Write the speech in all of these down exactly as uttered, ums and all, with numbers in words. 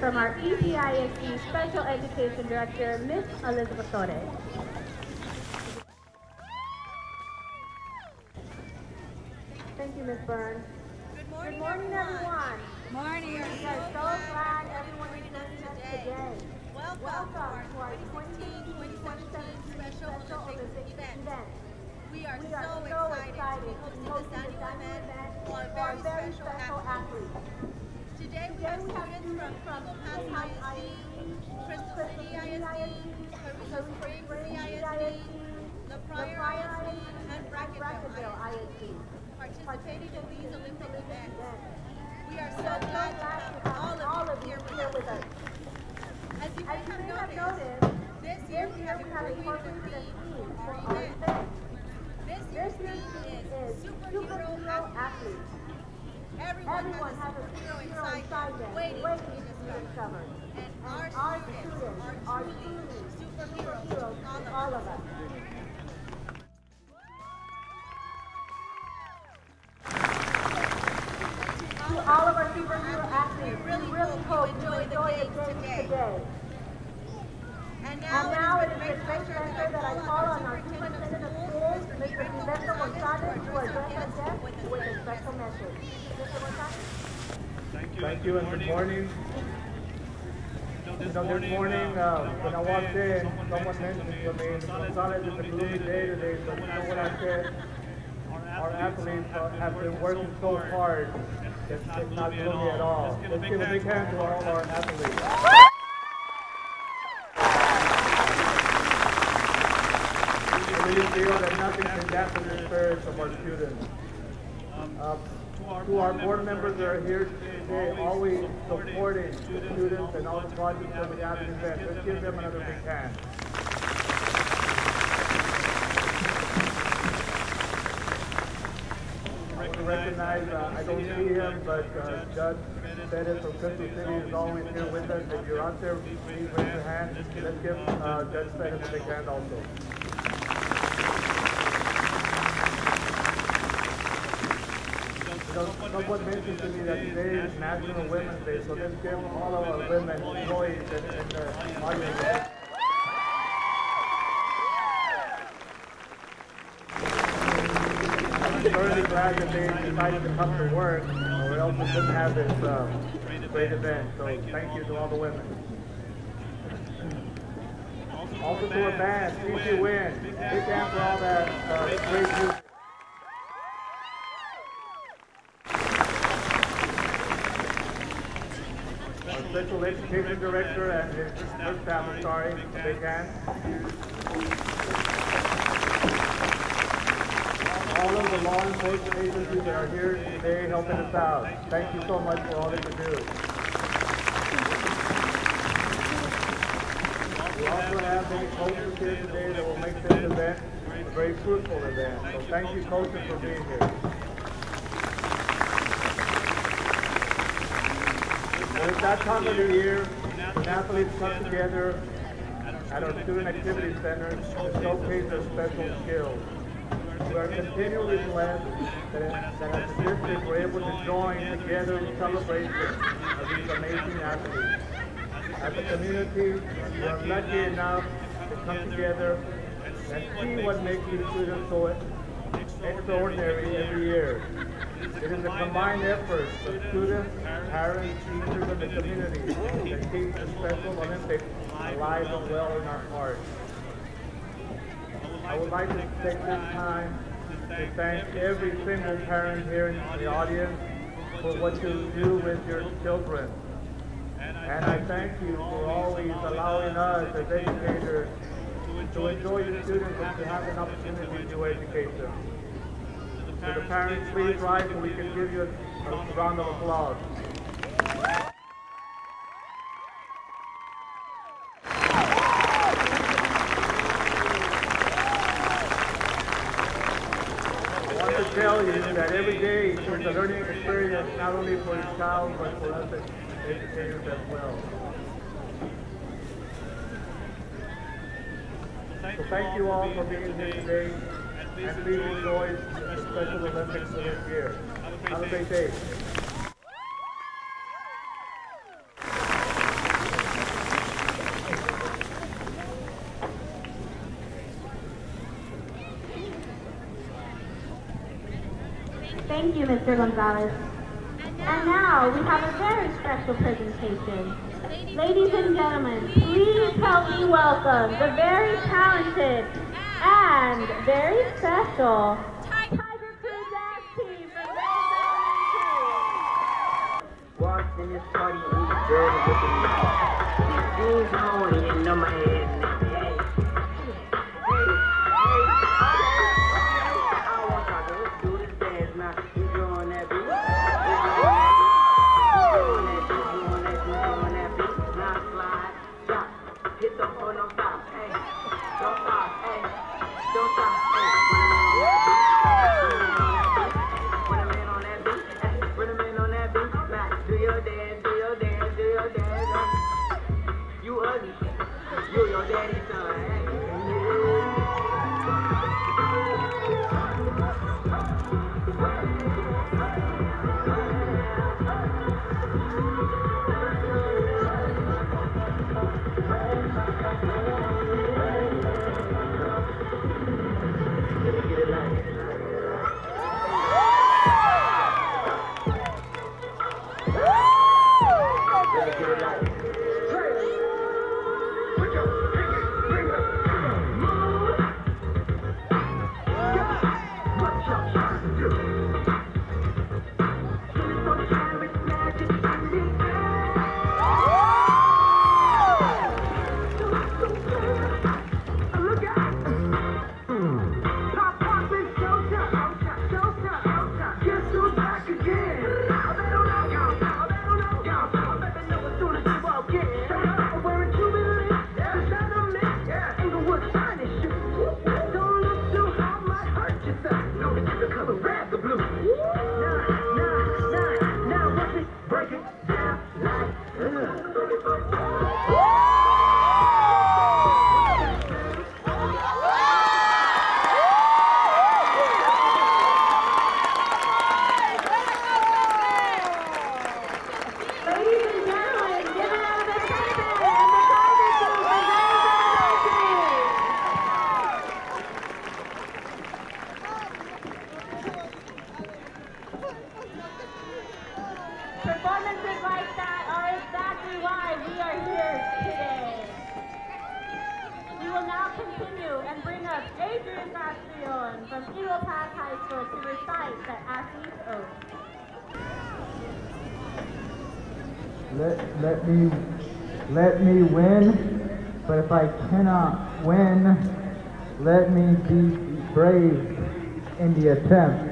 from our E P I S D Special Education Director, Miz Elizabeth Torres. Thank you, Miz Burns. Good morning, Good morning, everyone. everyone. Morning. We are so glad everyone is joining us today. Welcome, Welcome to our twenty sixteen twenty seventeen Special Olympics event. event. We are, We are so, so excited, excited to to be be hosting hosting this this annual annual event event for our for very, our very special, special athletes. athletes. Today we Today have we have students from students Eagle from Pass I S D, Crystal City I S D, Carissa Springs I S D, La Pryor I S D, and Brackettville I S D participating in these Olympic events. We are so glad to have all of you here with us. As you may have noticed, this year we have incorporated a theme for our event. This year's theme is Superhero Athletes. Everyone, Everyone has a superhero inside them, waiting to be discovered. And our, our students, students are truly superheroes to all of us. To all of our superhero athletes, we really, really hope you enjoy the games today. today. And now, and now it is with great pleasure that I call on our superintendent of schools, Mister Gilberto Gonzalez, to address our guests with a special message. Mister Gonzalez? Thank you, Thank you and good morning. You know, this morning, uh, when I walked in, someone mentioned to me, Mister Gonzalez, it's a gloomy day today, but you know what I said? Our athletes uh, have been working so hard, it's, it's not gloomy at all. Let's give a big hand to all our athletes. I really feel that nothing can dampen the spirits of our students. Uh, to our board members that are here today, always supporting the students and all the projects that we have in the event. Let's give them another big hand. I want to recognize, uh, I don't see him, but uh, Judge Pettis from Crystal City is always here with us. If you're out there, please raise your hand. Let's give uh, Judge Pettis a big hand also. Someone mentioned to me that today is National Women's Day, so let's give all of our women employees in, in the audience. I'm thoroughly glad that they decided to come to work, or else we couldn't have this uh, great event. So thank you to all the women. Also to our band, C C Win. Big hand for all that uh, great music. Special Education Director and his first staff, I'm sorry, big hand. All of the law enforcement agencies that are here today helping us out. Thank you so much for all that you do. We also have many coaches here today that will make this event a very fruitful event. So thank you, coaches, for being here. It's that time of the year when athletes come together at our student activity centers to showcase their special skills. We are continually blessed that, that as a district we're able to join together in celebration of these amazing athletes. As a community, we are lucky enough to come together and see what makes these students so extraordinary every year. It is a combined effort of students, parents, teachers, and the community that keeps the Special Olympics alive and well in our hearts. I would like to take this time to thank every single parent here in the audience for what you do with your children. And I thank you for always allowing us as educators to enjoy your students and to have an opportunity to educate them. To the parents, please rise so we can give you a, a round of applause. I want to tell you that every day is a learning experience not only for the child but for us as educators as well. So thank you all for being here today. And please enjoy the Special Olympics for this year. Have a great day. Thank you, Mister Gonzalez. And now we have a very special presentation. Ladies and gentlemen, please help me welcome the very talented and very special Tiger Crew Dance Team from Walked in this party and these girls are looking at me. These jeans on and you know my head. Hey, hey, hey, I want y'all to let's do this dance now. You doing that beat? You doing that beat? You doing that beat? You doing that beat? Now slide, stop, hit the floor, no stop. Hey, don't stop. Hey, don't stop. Hey, put a man on that beat. Put a man on that beat. Now do your dance, do your dance, do your dance. You ugly, you your daddy's son. Performances like that are exactly why we are here today. We will now continue and bring up Adrian Bastión from Eagle Pass High School to recite the athlete's oath. Let, let me let me win, but if I cannot win, let me be brave in the attempt.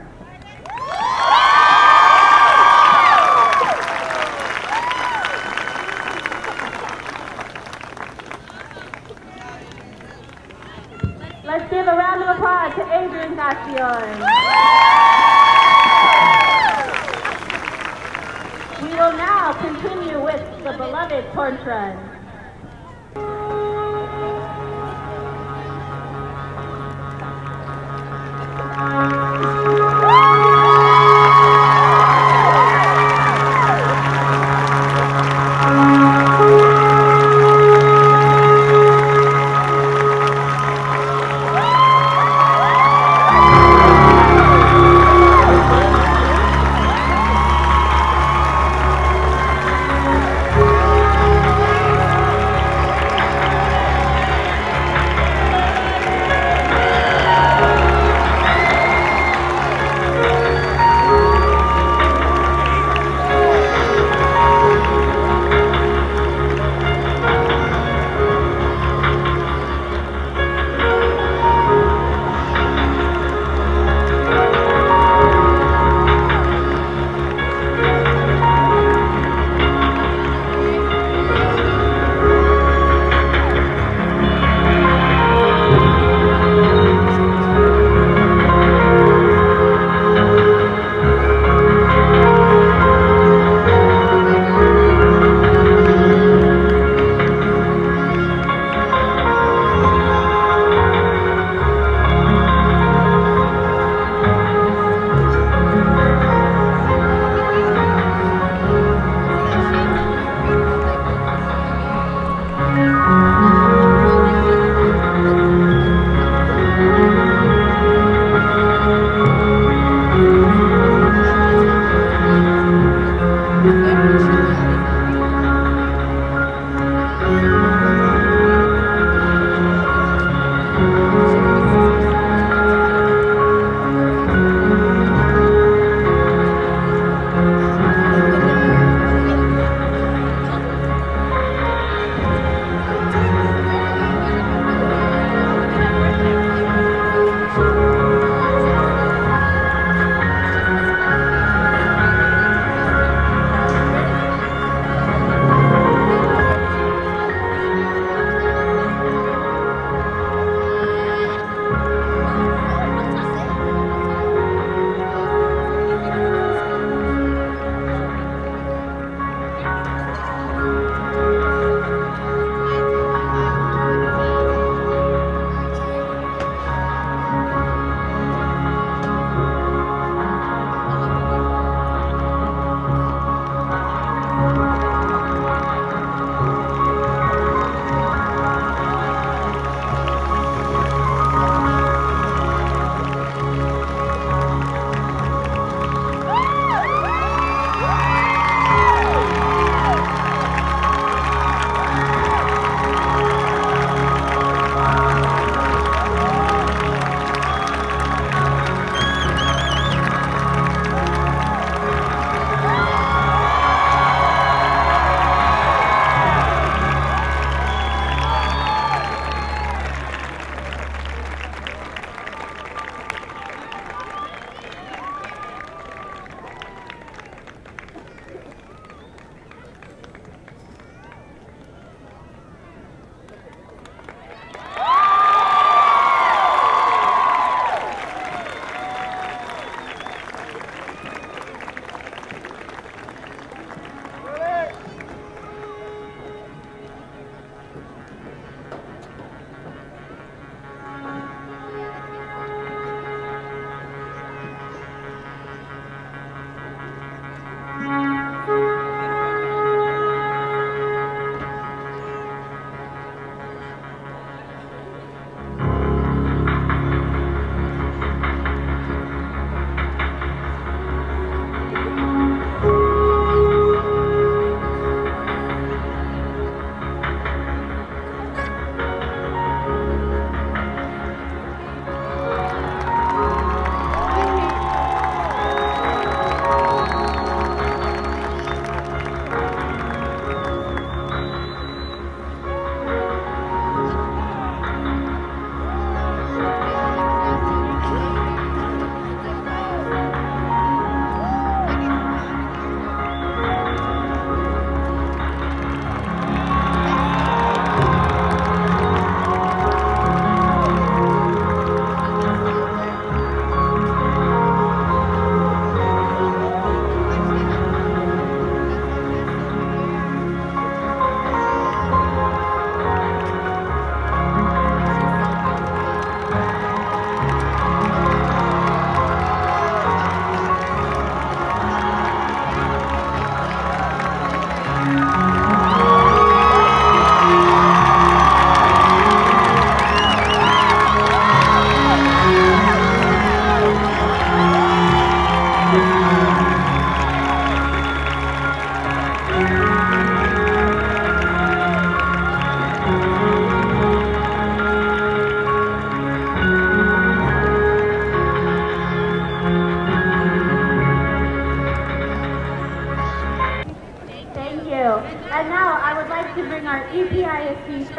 Let's give a round of applause to Adrian Bastión. We will now continue with the beloved torch run.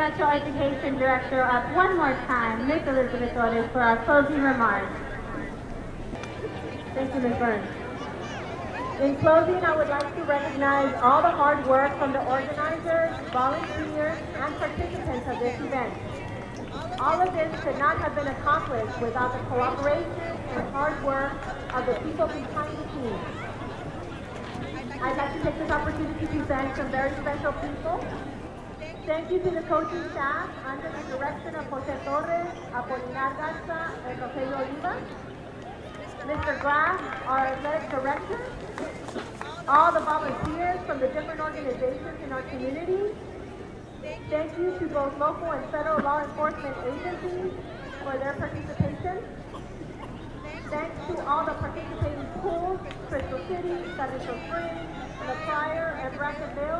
Special Education Director up one more time, Miz Elizabeth Torres, for our closing remarks. Thank you, Miz Burns. In closing, I would like to recognize all the hard work from the organizers, volunteers, and participants of this event. All of this could not have been accomplished without the cooperation and hard work of the people behind the scenes. I'd like to take this opportunity to thank some very special people. Thank you to the coaching staff under the direction of Jose Torres, Apolinar Garza, and Rogelio Oliva. Mister Graff, our athletic director. All the volunteers from the different organizations in our community. Thank you to both local and federal law enforcement agencies for their participation. Thanks to all the participating schools, Crystal City, Cerrito Springs, La Pryor, and Brackettville.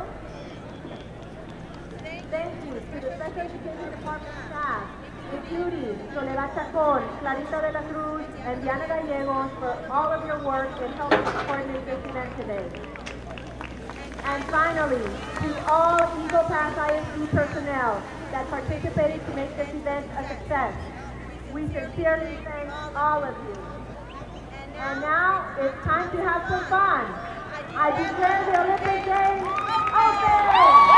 Thank you to the Special Education Department staff, including Soledad Chacon, Clarita de la Cruz, and Diana Gallegos for all of your work in helping to coordinate this event today. And finally, to all Eagle Pass I S D personnel that participated to make this event a success, we sincerely thank all of you. And now it's time to have some fun. I declare the Olympic Games open!